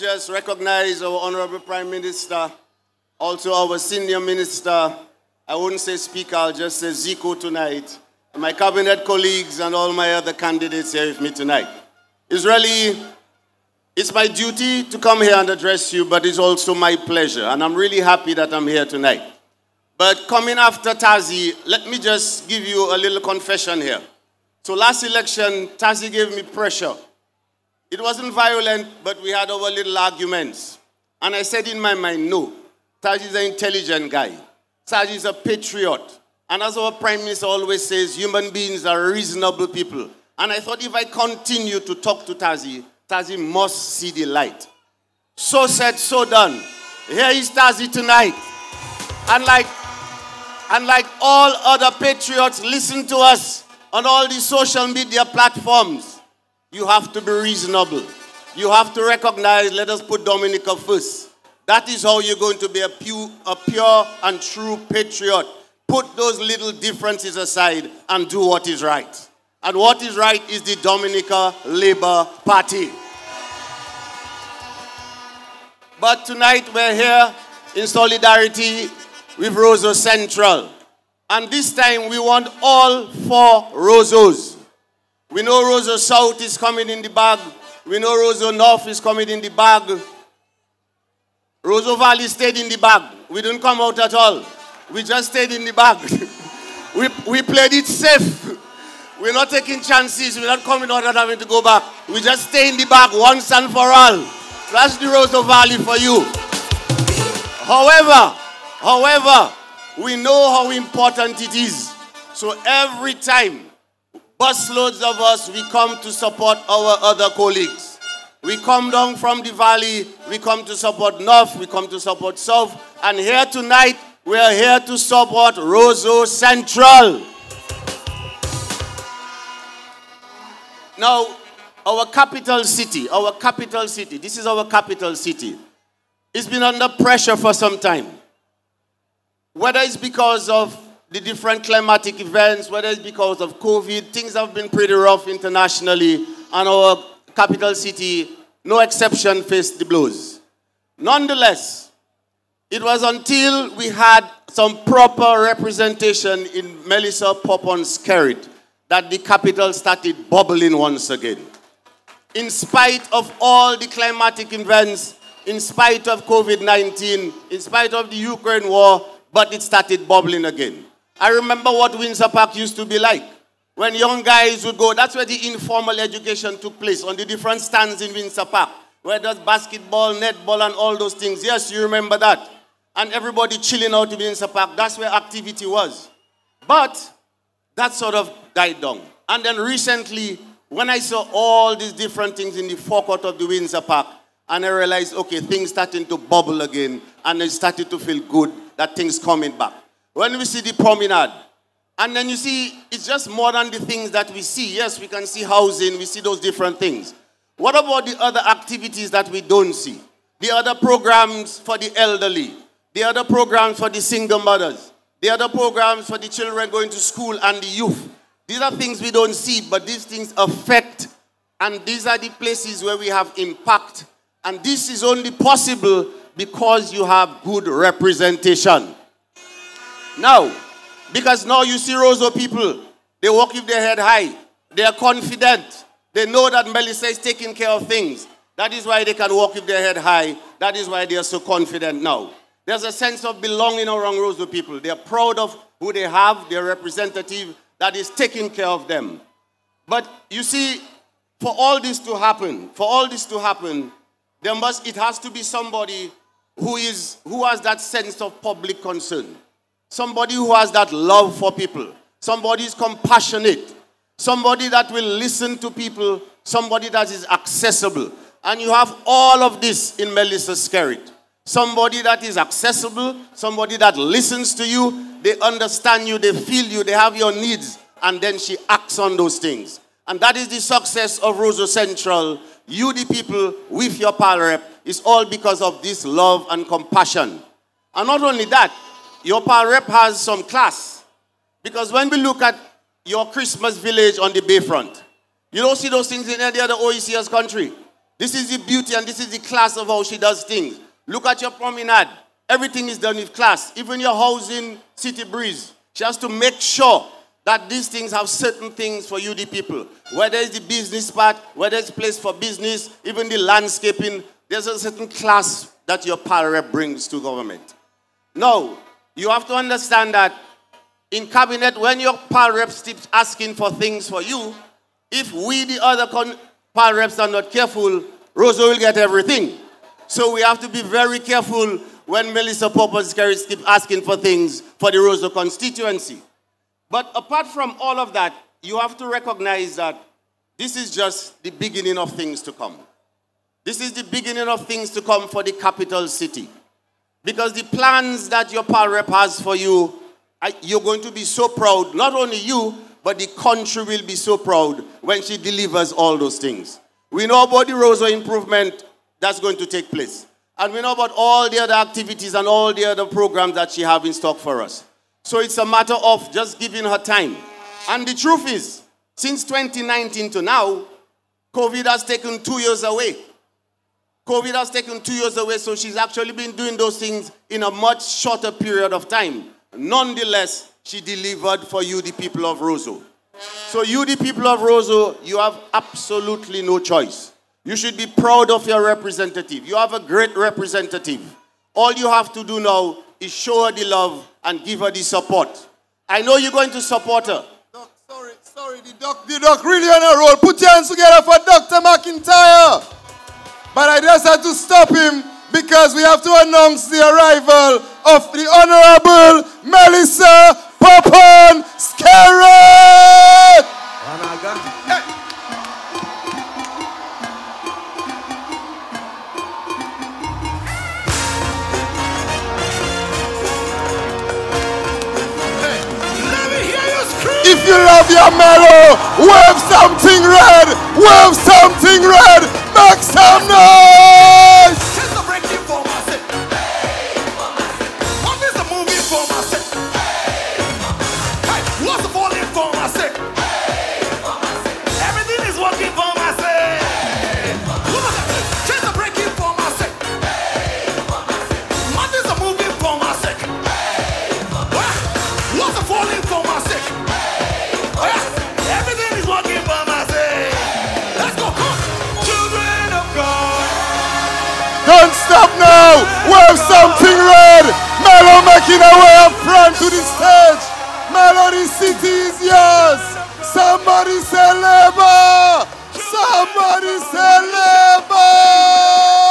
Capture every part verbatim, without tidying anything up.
just recognize our Honorable Prime Minister, also our Senior Minister. I wouldn't say Speaker, I'll just say Zico tonight. And my cabinet colleagues and all my other candidates here with me tonight. It's really, it's my duty to come here and address you, but it's also my pleasure. And I'm really happy that I'm here tonight. But coming after Tazi, let me just give you a little confession here. So last election, Tazi gave me pressure. It wasn't violent, but we had our little arguments. And I said in my mind, no, Tazi is an intelligent guy. Tazi is a patriot. And as our Prime Minister always says, human beings are reasonable people. And I thought if I continue to talk to Tazi, Tazi must see the light. So said, so done. Here is Tazi tonight. And like, and like all other patriots, listen to us on all the social media platforms. You have to be reasonable. You have to recognize, let us put Dominica first. That is how you're going to be a pure, a pure and true patriot. Put those little differences aside and do what is right. And what is right is the Dominica Labour Party. But tonight we're here in solidarity with Roseau Central. And this time we want all four Roseaus. We know Roseau South is coming in the bag. We know Roseau North is coming in the bag. Roseau Valley stayed in the bag. We didn't come out at all. We just stayed in the bag. we, we played it safe. We're not taking chances. We're not coming out and having to go back. We just stay in the bag once and for all. That's the Roseau Valley for you. However, however, we know how important it is. So every time, busloads of us, we come to support our other colleagues. We come down from the valley, we come to support North, we come to support South, and here tonight, we are here to support Roseau Central. Now, our capital city, our capital city, this is our capital city. It's been under pressure for some time. Whether it's because of the different climatic events, whether it's because of COVID, things have been pretty rough internationally, and our capital city, no exception, faced the blows. Nonetheless, it was until we had some proper representation in Melissa Popon's carrot that the capital started bubbling once again. In spite of all the climatic events, in spite of COVID nineteen, in spite of the Ukraine war, but it started bubbling again. I remember what Windsor Park used to be like. When young guys would go, that's where the informal education took place, on the different stands in Windsor Park, where there's basketball, netball, and all those things. Yes, you remember that. And everybody chilling out in Windsor Park, that's where activity was. But that sort of died down. And then recently, when I saw all these different things in the forecourt of the Windsor Park, and I realized, okay, things starting to bubble again, and it started to feel good that things coming back. When we see the promenade, and then you see, it's just more than the things that we see. Yes, we can see housing, we see those different things. What about the other activities that we don't see? The other programs for the elderly, the other programs for the single mothers, the other programs for the children going to school and the youth. These are things we don't see, but these things affect, and these are the places where we have impact. And this is only possible because you have good representation. Now, because now you see Roseau people, they walk with their head high. They are confident. They know that Melissa is taking care of things. That is why they can walk with their head high. That is why they are so confident now. There's a sense of belonging around Roseau people. They are proud of who they have, their representative that is taking care of them. But you see, for all this to happen, for all this to happen, there must, it has to be somebody who is, who has that sense of public concern. Somebody who has that love for people. Somebody is compassionate. Somebody that will listen to people. Somebody that is accessible. And you have all of this in Melissa Skerritt. Somebody that is accessible. Somebody that listens to you. They understand you. They feel you. They have your needs. And then she acts on those things. And that is the success of Roseau Central. You, the people, with your pal rep, is all because of this love and compassion. And not only that, your pal rep has some class. Because when we look at your Christmas village on the Bayfront, you don't see those things in any other O E C S country. This is the beauty and this is the class of how she does things. Look at your promenade. Everything is done with class. Even your house in City Breeze. She has to make sure that these things have certain things for you, the people. Whether it's the business part, whether it's place for business, even the landscaping, there's a certain class that your pal rep brings to government. Now, you have to understand that in cabinet, when your pal reps keep asking for things for you, if we, the other pal reps, are not careful, Roseau will get everything. So we have to be very careful when Melissa Poppers keep asking for things for the Roseau constituency. But apart from all of that, you have to recognize that this is just the beginning of things to come. This is the beginning of things to come for the capital city. Because the plans that your pal rep has for you, you're going to be so proud, not only you, but the country will be so proud when she delivers all those things. We know about the Roseau improvement that's going to take place. And we know about all the other activities and all the other programs that she has in stock for us. So it's a matter of just giving her time. And the truth is, since twenty nineteen to now, COVID has taken two years away. COVID has taken two years away, so she's actually been doing those things in a much shorter period of time. Nonetheless, she delivered for you, the people of Roseau. So you, the people of Roseau, you have absolutely no choice. You should be proud of your representative. You have a great representative. All you have to do now is show her the love and give her the support. I know you're going to support her. Doc, sorry, sorry, the doc, the doc really on a roll. Put your hands together for Doctor McIntyre. But I just had to stop him because we have to announce the arrival of the Honorable Melissa Popon Skerritt. Hey. If you love your mellow, wave something red, wave something red, make some noise! Chase the breaking for myself. What is the moving for myself? Hey, what's the falling for myself? Everything is working for myself. Chase the breaking for myself. What is the moving for myself? What's the falling for myself? Everything is working for myself. Let's go, come. Children of God. Don't stop now. Wave something red. Mellow making our way up front to the stage. Mellow, the city is yours. Somebody say labor. Somebody say labor.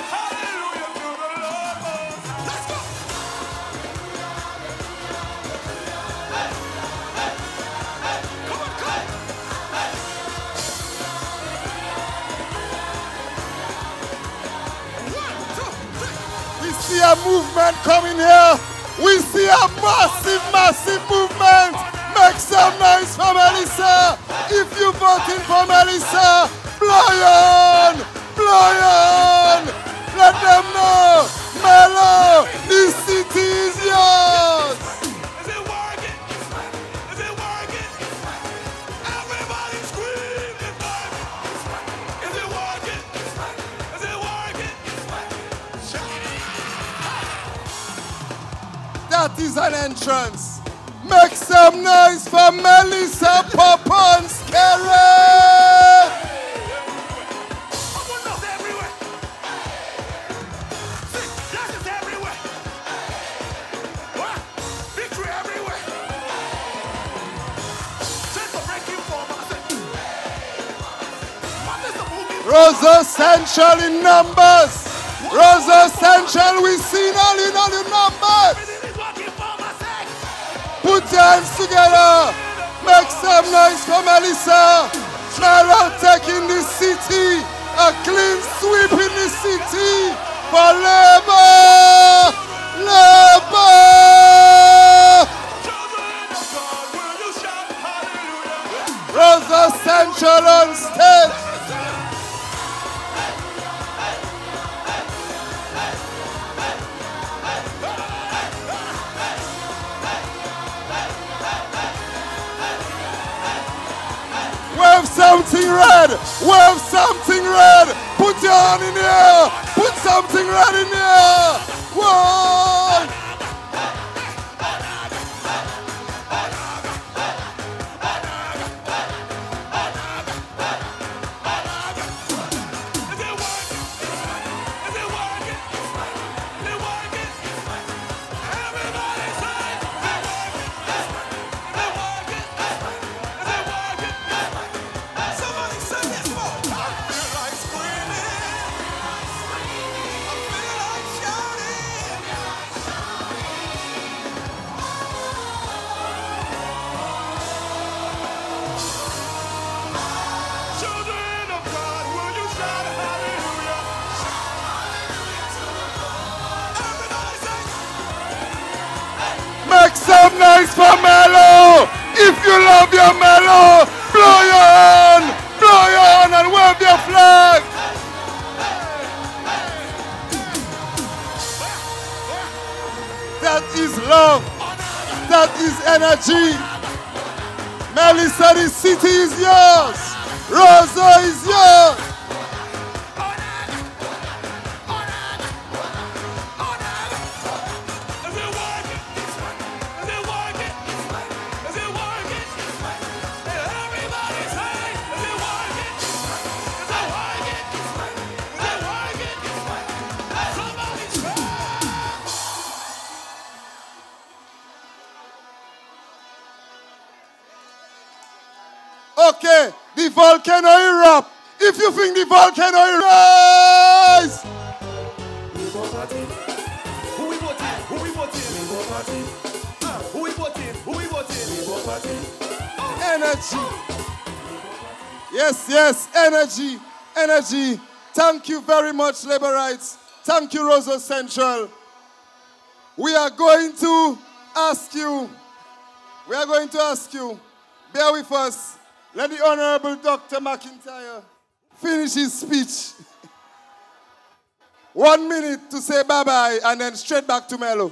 We see a movement coming here. We see a massive, massive movement. Make some noise for Melissa. If you're voting for Melissa, blow on, blow on. Let them know, Mellow, this city is yours. Is it working? Is it working? Everybody scream, it's working. Is it working? Is it working? That is an entrance. Make some noise for Melissa Popon Skerritt. Someone knows everywhere. See, that is everywhere. What? Victory everywhere. Chase the breaking for myself. What is the moving? Roseau Central in numbers. Roseau Central, we see all in all in numbers. Everything is working for myself. Put your hands together. Make some noise for Melissa. Mellow taking the city. A clean sweep in the city for labor. Labor. Children of God, will you shout hallelujah? Roseau Central on stage. Wave something red, wave something red. Put Put your hand in here. Put something right in here. Whoa. Make some noise for Melo. If you love your Melo, blow your hand, blow your hand and wave your flag. That is love. That is energy. Melissa, the city is yours. Roseau is yours. Okay, the volcano erupt. If you think the volcano erupt, Who we voting? Who we voting? Who we voting? Who we voting? energy. Yes, yes, energy, energy. Thank you very much, Labour Rights. Thank you, Roseau Central. We are going to ask you, we are going to ask you, bear with us. Let the Honorable Doctor McIntyre finish his speech. One minute to say bye-bye and then straight back to Melo.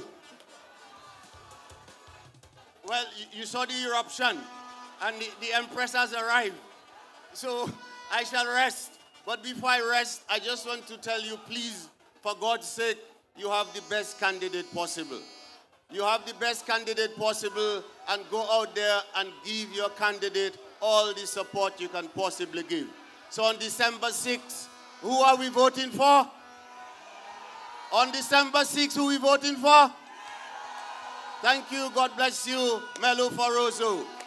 Well, you saw the eruption and the, the Empress has arrived. So I shall rest. But before I rest, I just want to tell you, please, for God's sake, you have the best candidate possible. You have the best candidate possible, and go out there and give your candidate all the support you can possibly give. So on December sixth, who are we voting for? On December sixth, who are we voting for? Thank you. God bless you. Melo for Roseau.